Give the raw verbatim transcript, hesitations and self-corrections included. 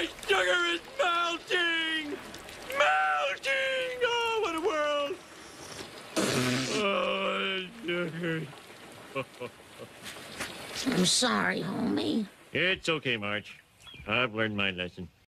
My sugar is melting! Melting! Oh, what a world! Oh, sugar. I'm sorry, homie. It's okay, Marge. I've learned my lesson.